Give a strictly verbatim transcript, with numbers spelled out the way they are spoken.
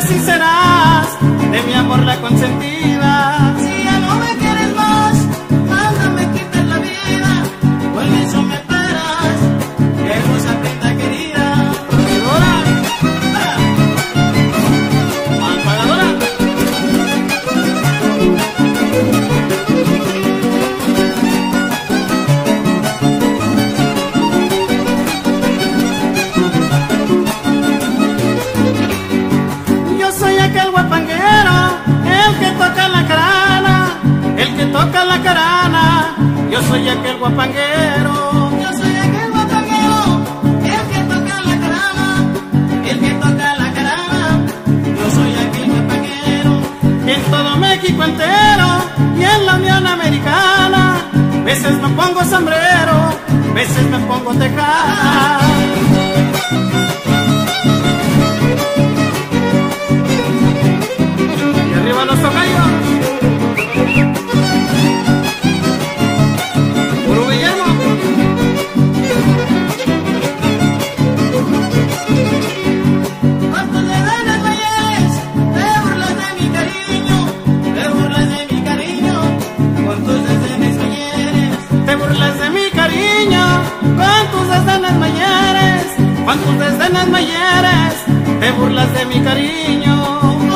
así serás de mi amor la consentida. Si ya no me quieres más, mándame quitar la vida, con eso me paras, qué hermosa prenda querida. Corredora, apagadora. Yo soy aquel guapanguero, el que toca la carana, el que toca la carana. Yo soy aquel guapanguero. Yo soy aquel guapanguero, el que toca la carana, el que toca la carana. Yo soy aquel guapanguero. En todo México entero y en la Unión Americana, veces me pongo sombrero, veces me pongo tejana. Y arriba los tocayos. Puro Guillermo. Cuántos le dan las mayores, te burlas de mi cariño, te burlas de mi cariño, con tus desdenes mayores. Te burlas de mi cariño, con tus desdenes mayores, con tus desdenes mayores, te burlas de mi cariño.